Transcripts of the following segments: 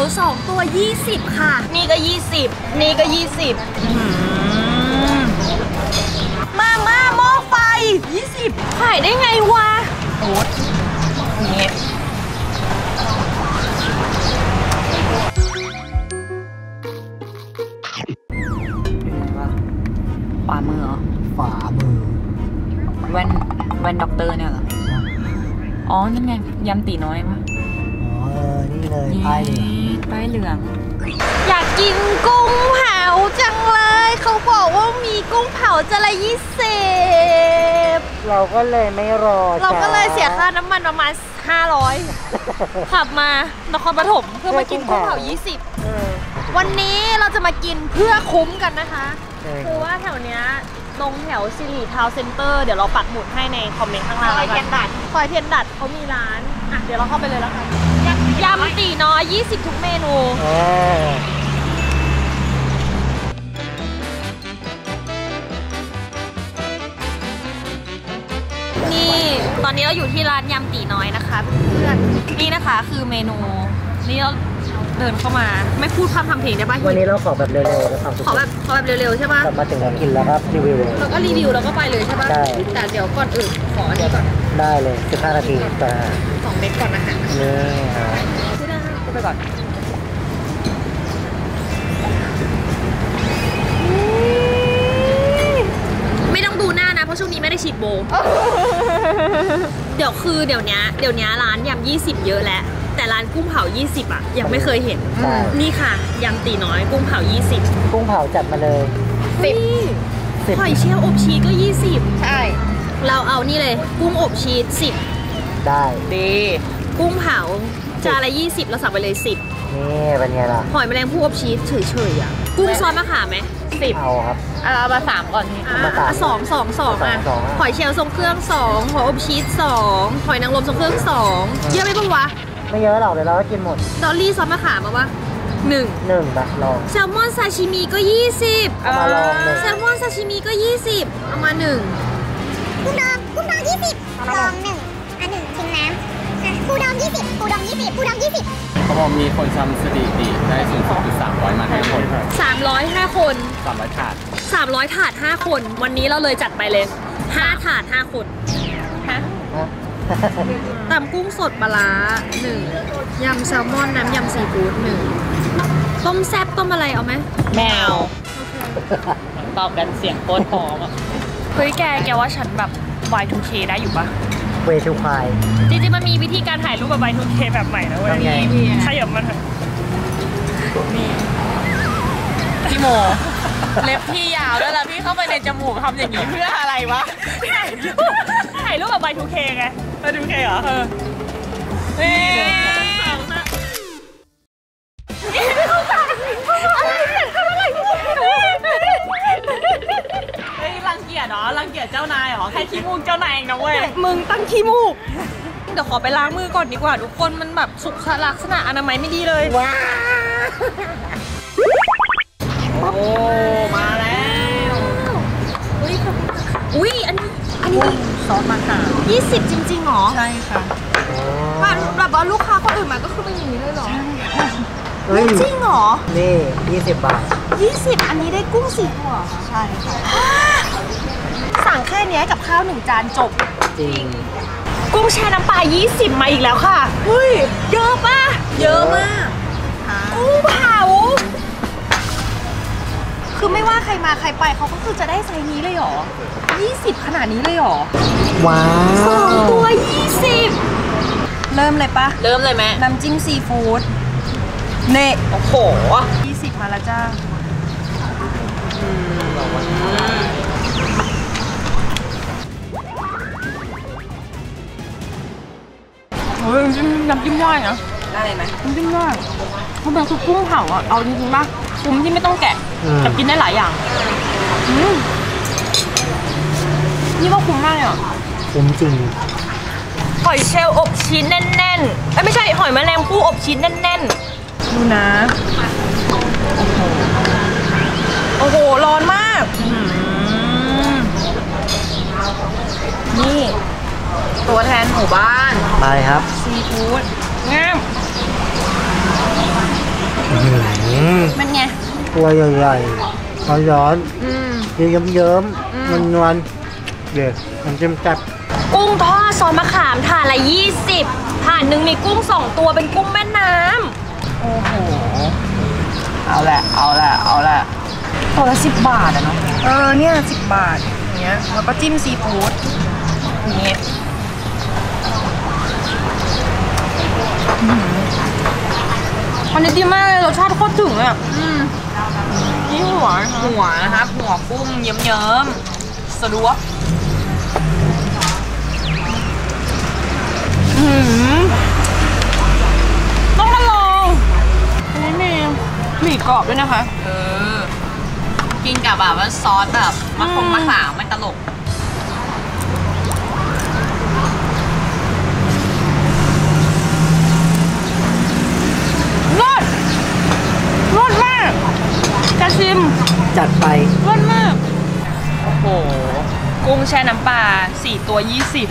2 ตัว20ค่ะนี่ก็20นี่ก็20มาหม้อไฟ20ขายได้ไงวะโอ๊ตนี่ขวามือเหรอฝามือแว่นด็อกเตอร์เนี่ยเหรออ๋อนั่นไงยำตีน้อยปะอ๋อนี่เลยป้ายเหลืองอยากกินกุ้งเผาจังเลยเขาบอกว่ามีกุ้งเผาจะละ20 เราก็เลยไม่รอเราก็เลยเสียค่าน้ำมันประมาณ500ขับมานครปฐมเพื่อมากินกุ้งเผา20วันนี้เราจะมากินเพื่อคุ้มกันนะคะคือว่าแถวเนี้ยตรงแถวสิริทาวน์เซ็นเตอร์เดี๋ยวเราปักหมุดให้ในคอมเมนต์ข้างล่างซอยเทียนดัดเขามีร้านอ่ะเดี๋ยวเราเข้าไปเลยแล้วกันยำตีน้อย20ทุกเมนูนี่ตอนนี้เราอยู่ที่ร้านยำตีน้อยนะคะเพื่อนนี่นะคะคือเมนูนี่เราเดินเข้ามาไม่พูดคำทำเพลงได้ป่ะวันนี้เราขอแบบเร็วๆขอแบบเร็วๆใช่ป่ะมาถึงเรากินแล้วครับรีวิวแล้วก็รีวิวแล้วก็ไปเลยใช่ป่ะใช่แต่เดี๋ยวก่อนอื่นขออันนี้ก่อนได้เลย15 นาทีต่อ 2 เม็ดก่อนนะคะนี่ซื้อได้ก็ไปก่อนไม่ต้องดูหน้านะเพราะช่วงนี้ไม่ได้ฉีดโบเดี๋ยวนี้ร้านยำ20เยอะแล้วแต่ร้านกุ้งเผา20อ่ะยังไม่เคยเห็นนี่ค่ะยำตีน้อยกุ้งเผา20 กุ้งเผาจัดมาเลย 10หอยเชลล์อบชีสก็20ใช่เราเอานี่เลยกุ้งอบชีส10 ได้ดีกุ้งเผาจานละ20เราสั่งไปเลย10 นี่เป็นไงล่ะหอยแมลงภู่อบชีสเฉยๆอ่ะกุ้งซอสมะขามไหม10 เอาครับเอามา3ก่อน2อ่ะหอยเชลล์ทรงเครื่อง2หอยอบชีส2หอยนางรมทรงเครื่อง2เยอะไหมปะวะไม่เยอะหรอกเดี๋ยวเราก็กินหมดดอลลี่ซอสมะขามมาปะ1 แบบลองแซลมอนซาชิมิก็20 เอามาลองเลยแซลมอนซาชิมิก็20เอามา1 กุ้งดอง20ลอง1ชิมน้ำปูดอง20ปูดอง20 เขาบอกมีคนทำสถิติได้สูงสุดคือ300มา5 คน 305 คน 300 ถาด 300 ถาด5 คนวันนี้เราเลยจัดไปเลย5 ถาด5 คนฮะตำกุ้งสดปลาร้า1ยำแซลมอนน้ำยำซีฟู้ด1ต้มแซ่บต้มอะไรเอาไหมแมวตอบกันเสียงโคตรหอมอ่ะเฮ้ยแกว่าฉันแบบ Y2K ได้อยู่ปะเวทูไฟจริงๆมันมีวิธีการถ่ายรูปแบบ Y2K แบบใหม่นะเว้ยขยับมันเถอะนี่พี่โมเล็บพี่ยาวแล้วพี่เข้าไปในจมูกทำอย่างนี้เพื่ออะไรวะถ่ายรูปแบบ Y2K ไง Y2K เหรอรังเกียจเจ้านายเหรอแค่ขี้มูกเจ้านายเองนะเว้ยมึงตั้งขี้มูกเดี๋ยวขอไปล้างมือก่อนดีกว่าทุกคนมันแบบสุขลักษณะอนามัยไม่ดีเลยว้าโอ้มาแล้วอุ้ยอันนี้ซอสมะขาม20จริงๆหรอใช่ค่ะแบบว่าลูกค้าคนอื่นมาก็คือเป็นอย่างนี้เลยหรอจริงเหรอนี่20 บาท 20อันนี้ได้กุ้ง4 ตัวใช่ค่ะสั่งแค่นี้กับข้าว1 จานจบจริงกุ้งแช่น้ำปลา20มาอีกแล้วค่ะเฮ้ยเยอะป่ะเยอะมากกุ้งเผาคือไม่ว่าใครมาใครไปเขาก็คือจะได้ไซส์นี้เลยหรอ20ขนาดนี้เลยหรอว้าว 2 ตัว20เริ่มเลยปะเริ่มเลยไหมน้ำจิ้มซีฟู้ดเน่โอ้โห20มาแล้วจ้าโอ้ยน้ำจิ้มย่อยนะได้ไหมน้ำจิ้มย่อยเพราะเป็นคือกุ้งเผาอ่ะเอาจริงๆป่ะคุ้มที่ไม่ต้องแกะแต่กินได้หลายอย่างนี่ว่าคุ้มมากเลยอ่ะคุ้มจริงหอยเชลล์อบชิ้นแน่นๆไม่ใช่หอยแมลงภู่อบชิ้นแน่นๆดูนะโอ้โหร้อนมากนี่ตัวแทนหมู่บ้านไปครับซีฟู้ดงามเป็นไงตัวใหญ่ๆร้อนๆเยิ้มๆนวลๆเด็ดมันจิ้มแซ่บกุ้งทอดซอสมะขามถาดละ20ถาดหนึ่งมีกุ้ง2ตัวเป็นกุ้งแม่น้ำโอ้โหเอาละตัวละ10 บาทอะเนาะเนี่ย10 บาทอย่างเงี้ยแล้วก็จิ้มซีฟู้ดอย่างเงี้ยอันนี้ดีมากเลยรสชาติโคตรถึงเลยอ่ะนี่หัวนะครับหัวกุ้งเยิ้มๆสะดวกต้องมาลองอันนี้มีหมี่กรอบด้วยนะคะกินกับแบบว่าซอสแบบมะขามไม่ตลกรสมากจะชิมจัดไปรสมากโอ้โหกุ้งแช่น้ำปลา4 ตัว 20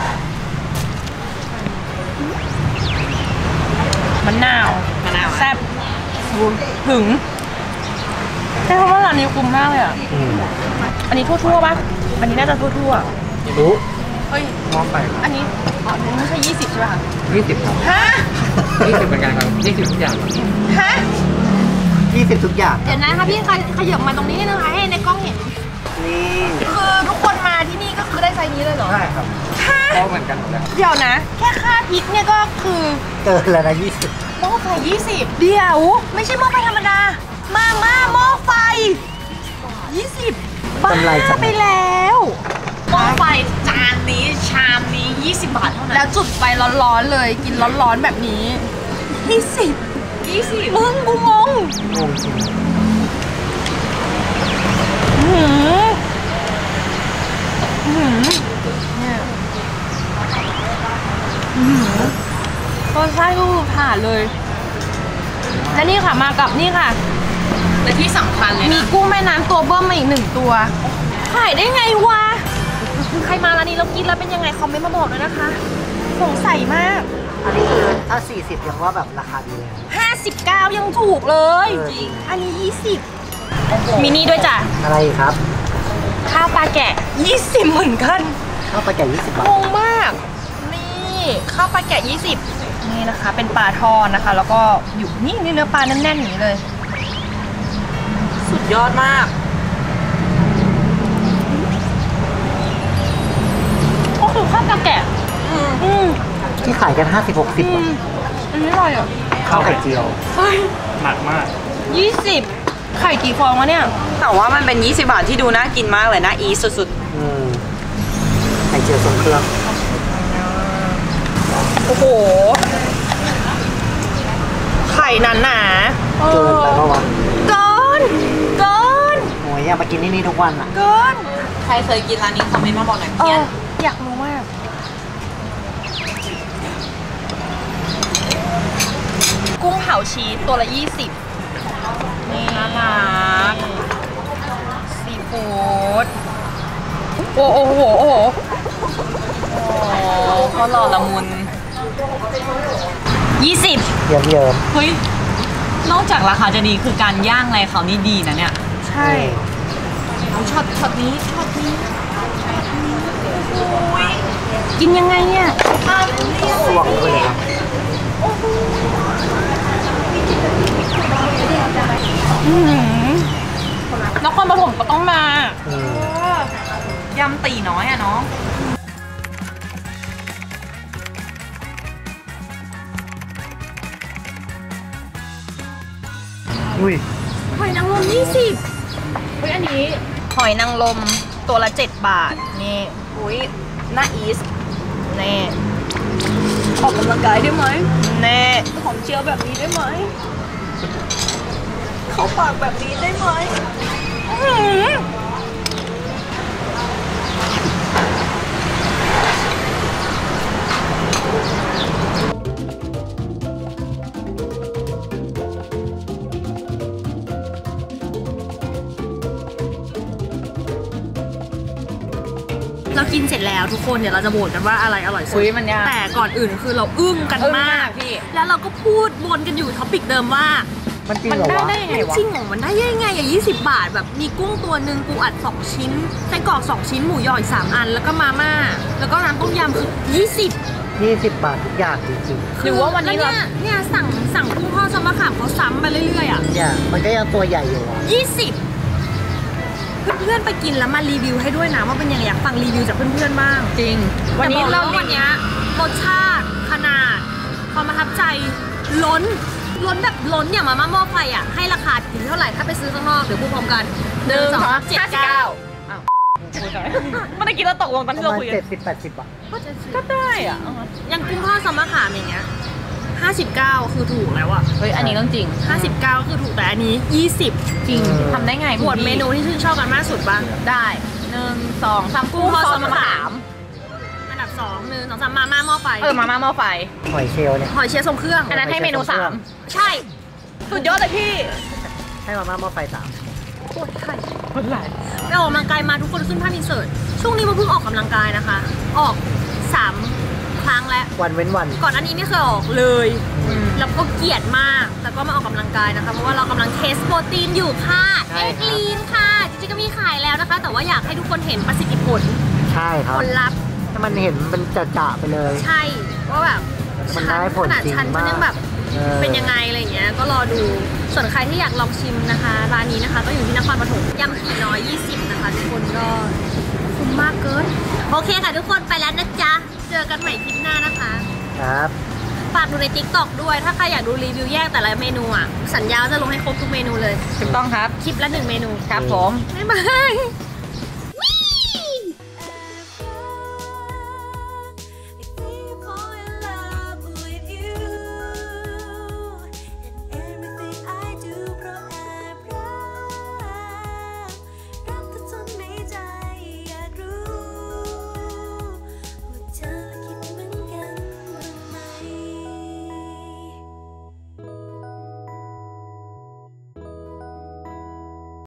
มะนาวแซ่บถึงใช่เพราะว่าร้านนี้คุ้มมากเลยอ่ะอันนี้ทั่วๆป่ะอันนี้น่าจะทั่วรู้เฮ้ยมองไปอันนี้ไม่ใช่20ใช่ป่ะคะ 20 ครับฮะ 20เหมือนกันครับ20ทุกอย่างครับฮะ 20ทุกอย่างเดี๋ยวนะคะพี่ขยับมาตรงนี้นิดนึงค่ะให้ในกล้องเห็นนี่คือทุกคนมาที่นี่ก็คือได้ไซส์นี้เลยเหรอใช่ครับก็เหมือนกันเลยเดี๋ยวนะ แค่ค่าพริกเนี่ยก็คือเกินแล้วนะหม้อไฟ20เดี๋ยวไม่ใช่หม้อไฟธรรมดามาหม้อไฟ20บ้าไปแล้วหม้อไฟจานนี้ชามนี้20 บาทเท่านั้นแล้วจุดไฟร้อนๆเลยกินร้อนๆแบบนี้20มึงกูงงจริงรสชาติก็ผ่านเลยและนี่ค่ะมากับนี่ค่ะและที่สำคัญเลยมีกุ้งแม่น้ำตัวเบิ้มมาอีก1 ตัวขายได้ไงวะใครมาร้านนี้แล้วกินแล้วเป็นยังไงคอมเมนต์มาบอกเลยนะคะสงสัยมากอันนี้คือถ้า40ยังว่าแบบราคาดีเลย 59ยังถูกเลยจริงอันนี้20มินี่ด้วยจ้ะอะไรครับข้าวปลาแกะ20เหมือนกันข้าวปลาแกะ20 บาทงงมากนี่ข้าวปลาแกะ20นี่นะคะเป็นปลาทอดนะคะแล้วก็อยู่นี่เนื้อปลาแน่นๆอย่างนี้เลยสุดยอดมากก็คือข้าวปลาแกะที่ขายกัน50-60 บาทอันนี้อร่อยอ่ะข้าวไข่เจียวหนักมาก 20ไข่กี่ฟองวะเนี่ยแต่ว่ามันเป็น20 บาทที่ดูน่ากินมากเลยนะอีสุดไข่เจียวทรงเครื่องโอ้โหไข่หนาเกินไปเมื่อวานเกินโอ้ยอยากมากินนี่ทุกวันอ่ะเกินใครเคยกินร้านนี้คอมเมนต์มาบอกหน่อยเพี้ยนอยากรู้มากกุ้งเผาชีสตัวละ20นี่น่ารักซีฟู้ดโอ้โหก็หล่อละมุน 20 เยอะเฮ้ยนอกจากราคาจะดีคือการย่างอะไรเขานี่ดีนะเนี่ยใช่ช็อตนี้กินยังไงเนี่ยสวงเลยครับนครปฐมก็ต้องมายำตีน้อยอะเนาะหอยนางรม20อันนี้หอยนางรมตัวละ7 บาทนี่หน้าอีสนี่ออกกำลังกายได้ไหมแน่ของเชียวแบบนี้ได้ไหมเขาปากแบบนี้ได้ไหมเรากินเสร็จแล้วทุกคนเดี๋ยวเราจะโหวตกันว่าอะไรอร่อยสุดแต่ก่อนอื่นคือเราอึ้งกันมากพี่แล้วเราก็พูดวนกันอยู่ท็อปิกเดิมว่ามันจริงเหรอวะได้ยังไงวะจริงเหรอมันได้ยังไงอย่าง20 บาทแบบมีกุ้งตัวหนึ่งปูอัด2 ชิ้นไส้กรอก2 ชิ้นหมูยออีก3 อันแล้วก็มาม่าแล้วก็น้ำต้มยำคือ20 20 บาททุกอย่างจริงหรือว่าวันนี้เราเนี่ยสั่งกุ้งทอดซอสมะขามเขาซ้ำไปเรื่อยๆอ่ะๆเนี่ยมันก็ยังตัวใหญ่อยู่อ่ะ 20เพื่อนๆไปกินแล้วมารีวิวให้ด้วยนะว่าเป็นยังไงอยากฟังรีวิวจากเพื่อนๆบ้างจริง วันนี้แต่บอกเราเลยว่าวันเนี้ยรสชาติขนาดความประทับใจล้นแบบล้นอย่างมาม่าหม้อไฟอ่ะให้ราคาถึงเท่าไหร่ถ้าไปซื้อข้างนอกเดี๋ยวพูดพร้อมกัน 1 2 3 7 9 59อ้าวเมื่อกี้เราตกลงตอนประที่เรามาณคุยกัน 70-80 บาทก็ได้อ่ะยังกุ้งทอดซอสมะขามอย่างเงี้ย59คือถูกแล้วอ่ะเฮ้ยอันนี้เรื่องจริง 59คือถูกแต่อันนี้20 จริงทำได้ไงหมวดเมนูที่ชื่นชอบกันมากสุดบ้างได้1 2 3กุ้งทอดซอสมะขามอันดับ2 1 2 3มาม่าหม้อไฟมาม่าหม้อไฟหอยเชลล์เนี่ยหอยเชลล์ทรงเครื่องอันนั้นให้เมนูใช่ 3สุดยอดเลยพี่ให้มาม่าหม้อไฟ3 ปวดไข่คนไหลไปออกกำลังกายมาทุกคนขึ้นภาพอินเสิร์ตช่วงนี้มาเพิ่งออกกำลังกายนะคะ ออก3 ครั้งแล้ววันเว้นวันก่อนอันนี้ไม่เคยออกเลยแล้วก็เกลียดมากแต่ก็มาออกกำลังกายนะคะเพราะว่าเรากำลังเทสโปรตีนอยู่ค่ะเอ็กลีนค่ะจริงๆก็มีขายแล้วนะคะ แต่ว่าอยากให้ทุกคนเห็นประสิทธิผลใช่ครับผลลัพธ์ถ้ามันเห็นมันจะๆไปเลยใช่ว่าแบบมันได้ผลขนาดจริงฉันมากยังแบบเออเป็นยังไงอะไรอย่างเงี้ยก็รอดูส่วนใครที่อยากลองชิมนะคะร้านนี้นะคะก็อยู่ที่นครปฐมยำผีน้อย20นะคะทุกคนก็คุ้มมากเกินโอเคค่ะทุกคนไปแล้วนะจ๊ะเจอกันใหม่คลิปหน้านะคะครับฝากดูใน TikTok ด้วยถ้าใครอยากดูรีวิวแยกแต่ละเมนูอ่ะสัญญาว่าจะลงให้ครบทุกเมนูเลยถูกต้องครับคลิปละ1 เมนูครับผมบ๊ายบาย